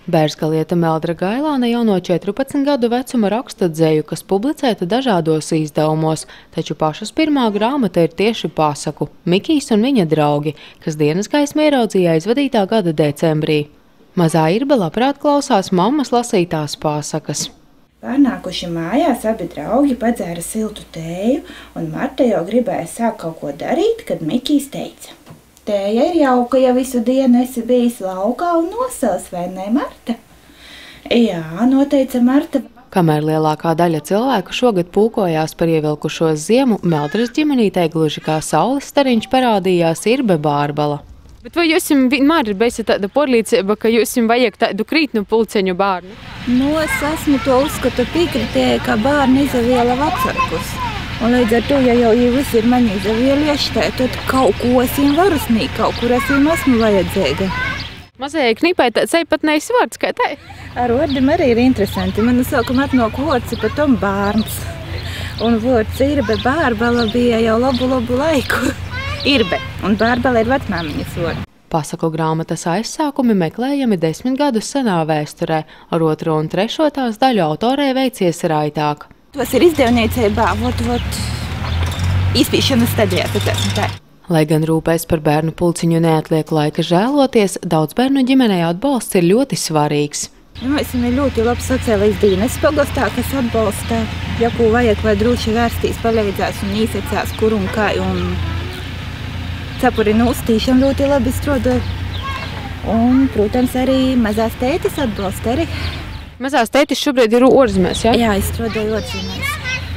Bērzgaliete Meldra Gailāne jau no 14 gadu vecuma raksta dzeju, kas publicēta dažādos izdevumos, taču pašas pirmā grāmata ir tieši pasaku Mikijs un viņa draugi, kas dienas gaismu ieraudzīja aizvadītā gada decembrī. Mazā Irbe labprāt klausās mammas lasītās pasakas. Pārnākuši mājās, abi draugi padzēra siltu tēju, un Marta jau gribēja sākt kaut ko darīt, kad Mikijs teica: "Tēja ir jauka, ja visu dienu esi bijis laukā un nosals, vai ne, Marta?" "Jā," noteica Marta. Kamēr lielākā daļa cilvēku šogad pulkojās par ievilkušos ziemu, Meldras ģimenītei gluži kā saules stariņš parādījās Irbe Bārbala. Bet vai jums vienmēr ir bijusi tāda pārliecība, ka jums vajag tādu krītnu pulceņu bērnu? Es esmu to uzskatu piekritēja, ka bērni izaviela vecākus. Un līdz ar to, ja jau visi ir mani izavielieši, tad kaut ko es viņiem varu sniegt, kaut kur es viņiem esmu vajadzīga. Mazajai knipai tāds īpatnējs vārds, kā tai? Ar vārdiem arī ir interesanti. Man sākumā atnāk vārds par tom bērns. Un vārds Irbe Bārbala bija jau labu laiku. Irbe un Bārbala ir vecmāmiņas vārdi. Pasaku grāmatas aizsākumi meklējami 10 gadus senā vēsturē, ar 2. un 3. tās daļu autorē veicies raitāk. Tas ir izdevniecībā, izpīšanas stadijā, tā. Lai gan rūpēs par bērnu pulciņu neatliek laika žēloties, daudz bērnu ģimenei atbalsts ir ļoti svarīgs. Mums ir ļoti labs sociālais dienas pagastā, kas atbalsta, ja ko vajag, vai droši vērstīs, palīdzēs un īsacās, kur un kā, un cepuri nūstīšana ļoti labi strādā. Un, protams, arī mazās tētis atbalsta arī. Mazās tētis šobrīd ir ārzemēs, jā? Jā, es strādāju ārzemēs.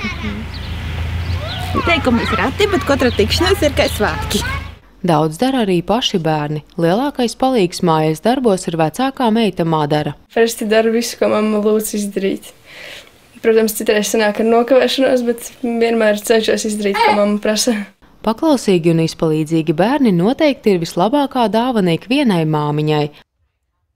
Teikumi ir reti, bet katra tikšanās ir kā svētki. Daudz dara arī paši bērni. Lielākais palīgs mājas darbos ir vecākā meita Madara. Parasti daru visu, ko mamma lūdz izdarīt. Protams, citreiz sanāk ar nokavēšanos, bet vienmēr cenšos izdarīt, ko mamma prasa. Paklausīgi un izpalīdzīgi bērni noteikti ir vislabākā dāvana ikvienai māmiņai.